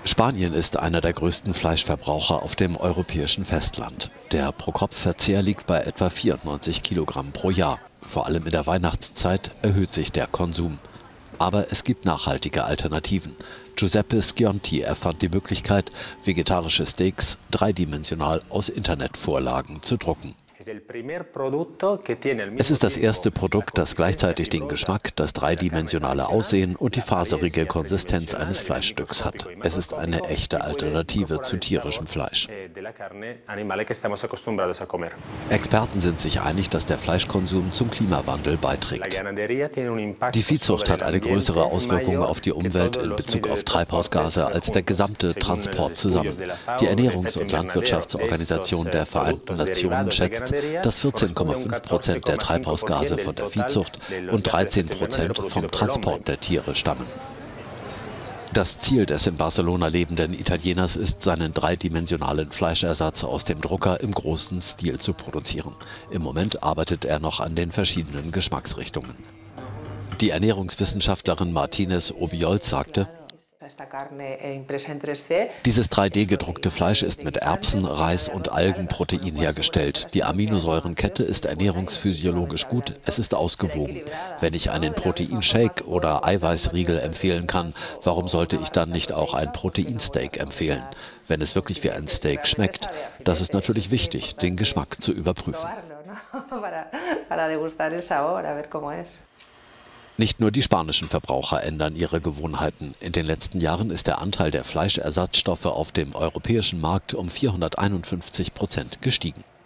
Spanien ist einer der größten Fleischverbraucher auf dem europäischen Festland. Der Pro-Kopf-Verzehr liegt bei etwa 94 Kilogramm pro Jahr. Vor allem in der Weihnachtszeit erhöht sich der Konsum. Aber es gibt nachhaltige Alternativen. Giuseppe Scionti erfand die Möglichkeit, vegetarische Steaks dreidimensional aus Internetvorlagen zu drucken. Es ist das erste Produkt, das gleichzeitig den Geschmack, das dreidimensionale Aussehen und die faserige Konsistenz eines Fleischstücks hat. Es ist eine echte Alternative zu tierischem Fleisch. Experten sind sich einig, dass der Fleischkonsum zum Klimawandel beiträgt. Die Viehzucht hat eine größere Auswirkung auf die Umwelt in Bezug auf Treibhausgase als der gesamte Transport zusammen. Die Ernährungs- und Landwirtschaftsorganisation der Vereinten Nationen schätzt, dass 14,5% der Treibhausgase von der Viehzucht und 13% vom Transport der Tiere stammen. Das Ziel des in Barcelona lebenden Italieners ist, seinen dreidimensionalen Fleischersatz aus dem Drucker im großen Stil zu produzieren. Im Moment arbeitet er noch an den verschiedenen Geschmacksrichtungen. Die Ernährungswissenschaftlerin Martínez Obiols sagte: Dieses 3D-gedruckte Fleisch ist mit Erbsen, Reis und Algenprotein hergestellt. Die Aminosäurenkette ist ernährungsphysiologisch gut, es ist ausgewogen. Wenn ich einen Proteinshake oder Eiweißriegel empfehlen kann, warum sollte ich dann nicht auch ein Proteinsteak empfehlen? Wenn es wirklich wie ein Steak schmeckt, das ist natürlich wichtig, den Geschmack zu überprüfen. Nicht nur die spanischen Verbraucher ändern ihre Gewohnheiten. In den letzten Jahren ist der Anteil der Fleischersatzstoffe auf dem europäischen Markt um 451% gestiegen.